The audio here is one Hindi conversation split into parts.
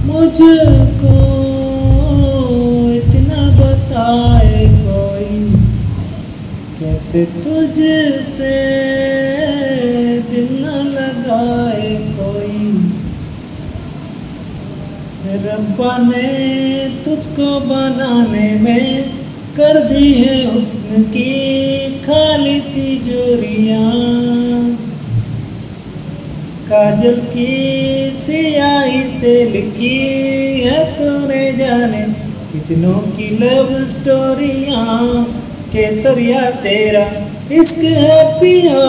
मुझको इतना बताए कोई, कैसे तुझसे दिल न लगाए कोई। रब्बा ने तुझको बनाने में कर दी है हुस्न की खाली तिजोरियां। काजल की सियाही से लिखी है तूने जाने कितनों की लव स्टोरियां। केसरिया तेरा इश्क है पिया,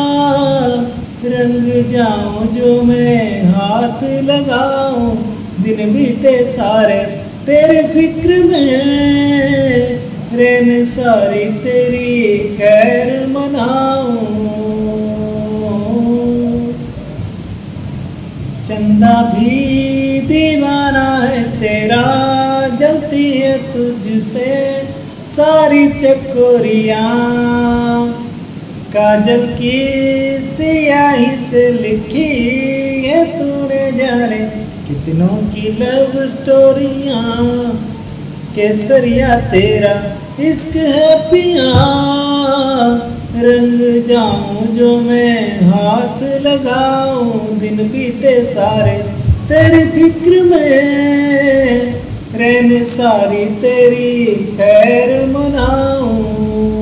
रंग जाऊं जो मैं हाथ लगाऊं। दिन बीते सारे तेरे फिक्र में, रैन सारी तेरी खैर मनाऊं। चंदा भी दीवाना है तेरा, जलती है तुझसे सारी चकोरियां। काजल की सियाही से लिखी है तूने जाने कितनों की लव स्टोरियां। केसरिया तेरा इश्क है पिया, रंग जाऊं जो मैं हाथ लगाऊं। दिन बीते सारे तेरी फिक्र में, रैन सारी तेरी खैर मनाऊं।